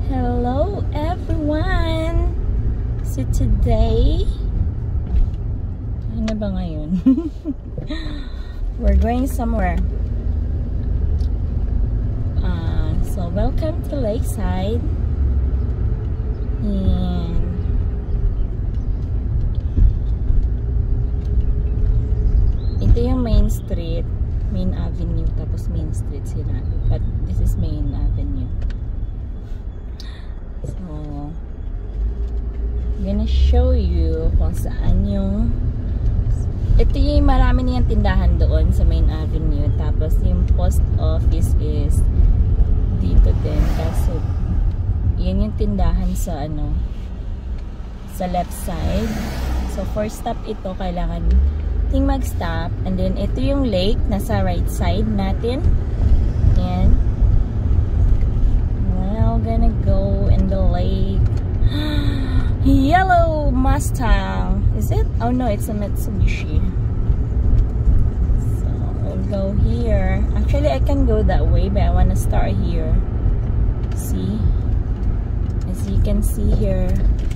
Hello everyone! So today, ano ba ngayon? We're going somewhere. So welcome to Lakeside. And ito yung main street, main avenue, tapos main street sinabi. But this is main avenue. So, I'm gonna show you kung saan yung ito yung marami niyang tindahan doon sa main avenue. Tapos yung post office is dito din. Kaso, yan yung tindahan sa ano, sa left side. So, first stop ito, kailangan ting mag-stop. And then, ito yung lake, nasa right side natin. Yan. We're gonna go in the lake. Yellow Mustang. Is it? Oh no, it's a Mitsubishi. So we'll go here. Actually, I can go that way, but I want to start here. See? As you can see here.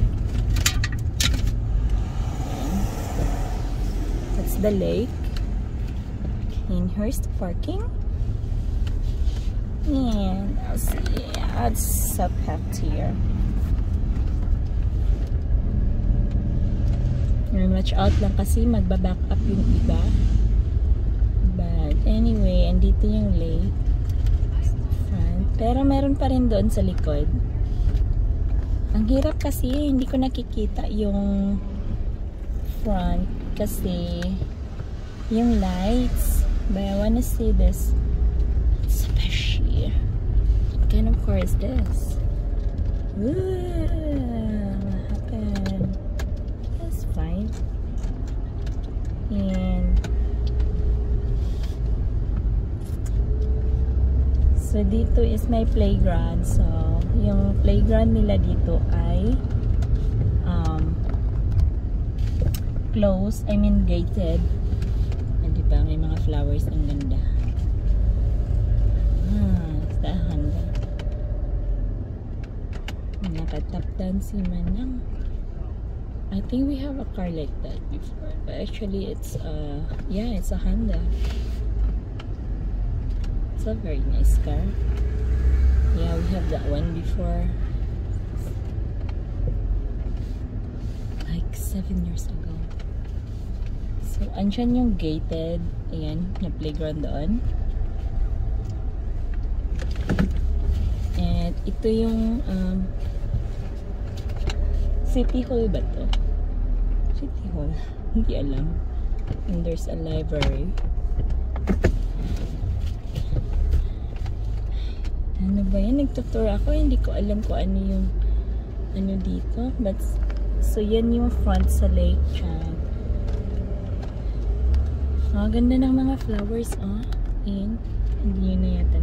That's the lake. And here's the parking. And I'll see. It's so packed here. Very much out lang kasi magbaback up yung iba. But anyway, andito yung lake. Front. Pero meron pa rin doon sa likod. Ang hirap kasi hindi ko nakikita yung front kasi yung lights. But I wanna see this. Especially, what kind of car is this? Ooh, what happened? That's fine. And so dito is my playground. So yung playground nila dito ay closed. I mean gated. And diba may mga flowers ang ganda. Nakatap down si Manang. I think we have a car like that before, but actually it's yeah, it's a Honda. It's a very nice car. Yeah, we have that one before, like 7 years ago. So andyan yung gated, ayan, yung playground doon. And ito yung City Hall ba to? City Hall? Hindi alam. And there's a library. Ano ba yan? Nagtutur ako. Hindi ko alam kung ano yung ano dito. But, so yan yung front sa lake dyan. Ganda ng mga flowers, oh. And, hindi yun na yata.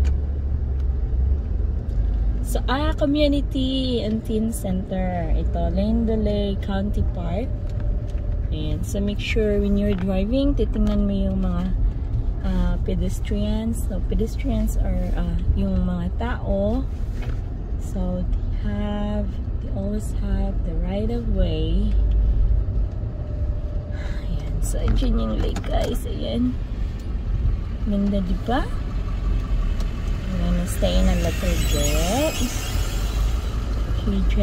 So, Community and Teen Center. Ito, Lake County Park. Ayan. So, make sure when you're driving, titingnan mo yung mga pedestrians. So, pedestrians are yung mga tao. So, they always have the right of way. Ayan. So, dyan yung lake, guys. Ayan. Ganda, diba? I'm gonna stay in a little bit. KJ.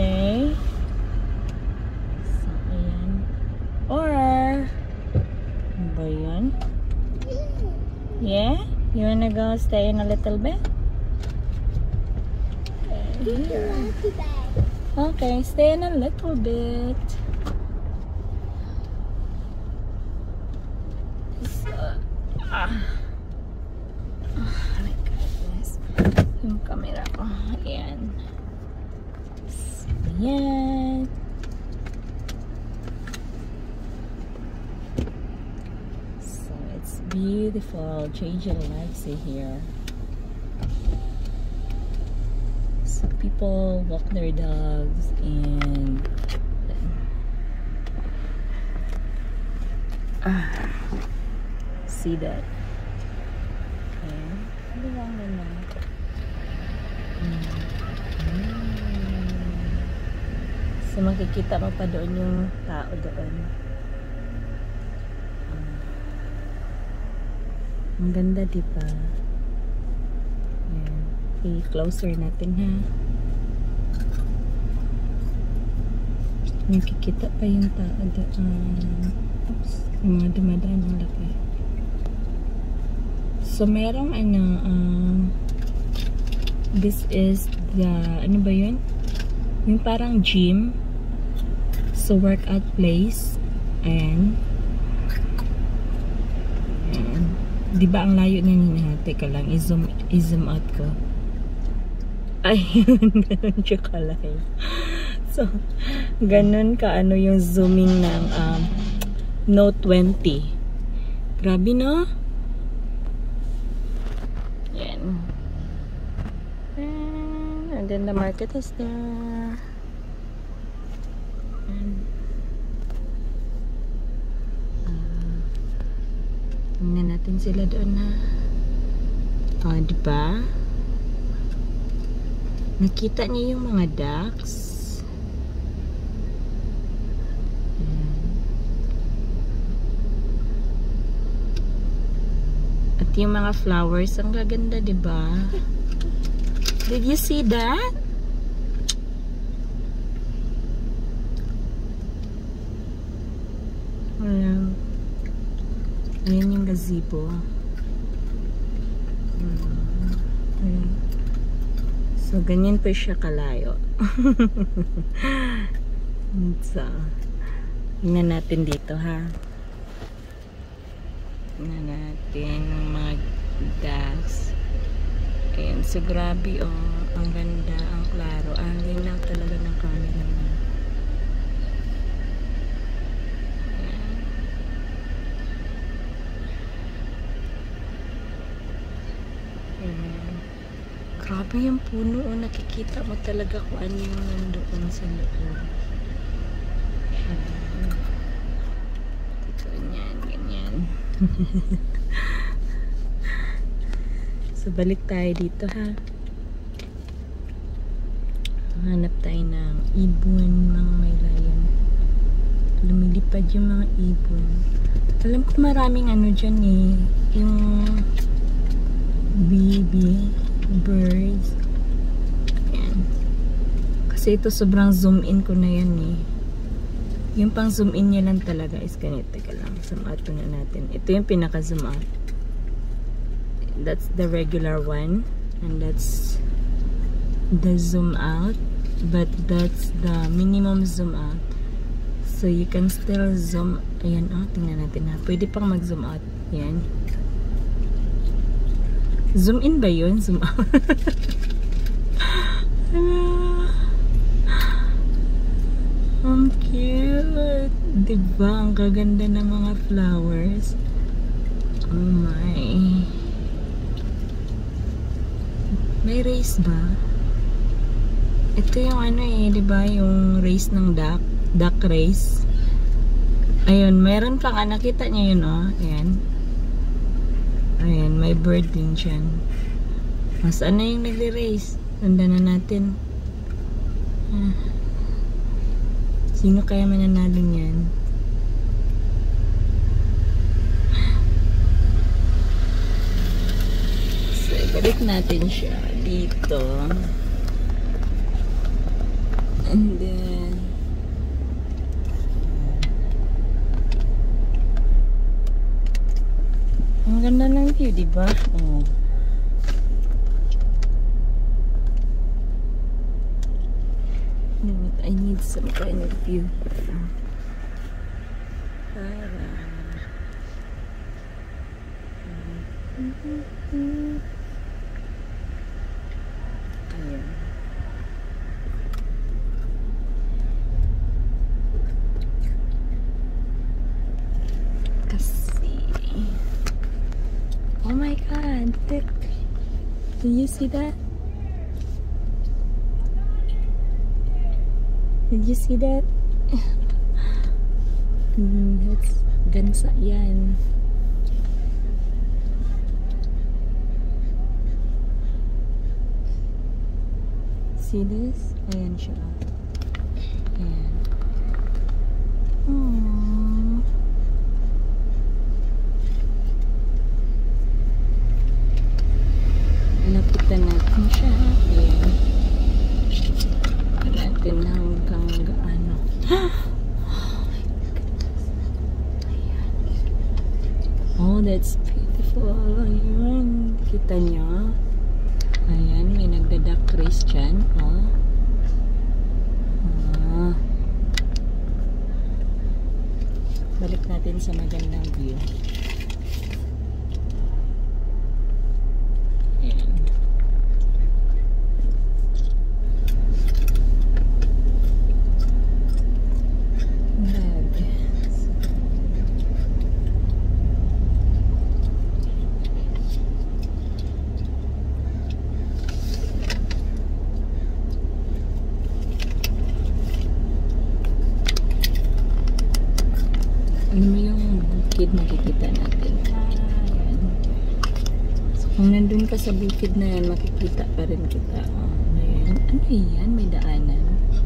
So, ayan. Or, ano ba yun? Yeah? You wanna go stay in a little bit? Okay, stay in a little bit. So, yung camera ko. Ayan. So, ayan. So, it's beautiful. JJ likes it here. So, people walk their dogs and see that. Okay. Ano ba naman? So makikita mo pa doon yung tao doon. Ang ganda, diba? Ayan. Okay, closer natin, ha? Nakikita pa yung tao doon. Oops, yung mga dumadaan ang laki. So, merong this is the, ano ba yun? Yung parang gym. So, workout place. Ayan. Diba ang layo na nila? Teka lang, i-zoom out ko. Ayun, ganun siya kalayo. So, ganun ka ano yung zooming ng Note 20. Grabe, no? Yan. And then the market is there. Tingnan natin sila doon, ha. Oh, diba? Nakita niyo yung mga ducks? At yung mga flowers, ang gaganda, diba? Did you see that? Ayan yung gazebo. Ayan. So, ganyan pa siya kalayo. So, tingnan natin dito, ha. Tingnan natin mga ducks. Ayan. So, grabe, oh. Ang ganda, ang klaro. Ang linaw talaga ng camera mo. Grabe yung puno, oh. Nakikita mo talaga kung ano yung nandoon sa loob. Ito, ganyan, ganyan. So, balik tayo dito, ha. Hanap tayo ng ibon, mga may layon. Lumilipad yung mga ibon. Alam ko maraming ano dyan, eh. Yung baby birds. Ayan. Kasi ito sobrang zoom in ko na yan, eh. Yung pang zoom in niya lang talaga is ganito. Teka lang, zoom out na natin. Ito yung pinaka zoom out. That's the regular one. And that's the zoom out. But that's the minimum zoom out. So you can still zoom. Ayan, oh, tingnan natin, ha. Pwede pang mag zoom out. Ayan. Zoom in ba yun? Zoom out. Ang cute. Diba? Ang gaganda ng mga flowers. Oh my. May race ba? Ito yung ano, eh. Diba? Yung race ng duck. Duck race. Ayun. Meron pang, nakita niyo yun, oh. Ayan. Ayan, may bird din dyan. Mas ano yung nagre-race? Tanda na natin. Sino kaya mananalo niyan? So, balik natin siya dito. And then ang ganda ng view, diba? Oh. I need some kind of view. Para. Ayan. Oh my god, look. Do you see that? Did you see that? That's gansa yan. See this? Ayan siya. Ayan. Aww. Lapitan natin siya. Ayan. Natin hanggang gaano. Oh, that's beautiful. Ayan. Kita niyo? Ayan, may nagdadak Christian. Oh. Ah. Balik natin sa magandang view. Ayan. Ano mo yung bukid makikita natin? Ayan. So, kung nandun ka sa bukid na yan, makikita pa rin kita. Oh, ayan. Ano yan? May daanan.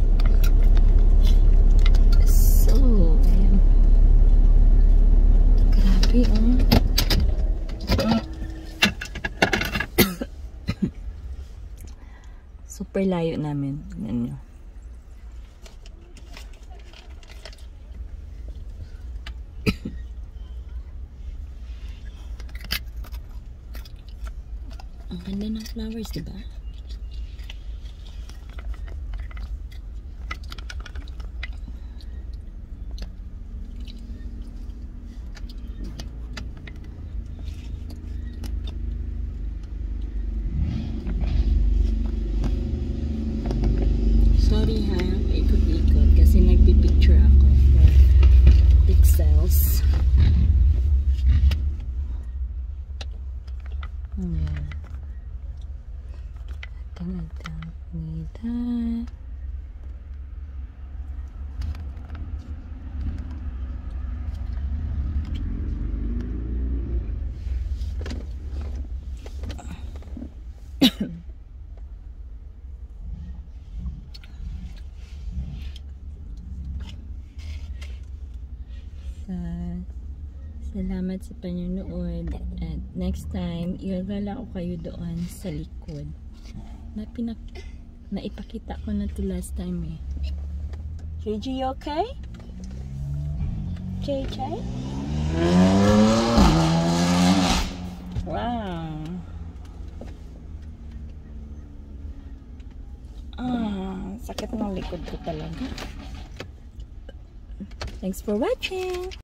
So, ayan. Grabe, oh. Super layo namin. Tingnan nyo. Ang ganda ng flowers, diba? Sorry ha, paikot-ikot kasi nagpipicture ako for pixels. Ayan. Atang-atang nita. Salamat sa panonood at next time igagala ko kayo doon sa likod na naipakita ko na to last time eh. JJ, you okay? JJ? Wow. Sakit ng likod ko talaga. Thanks for watching.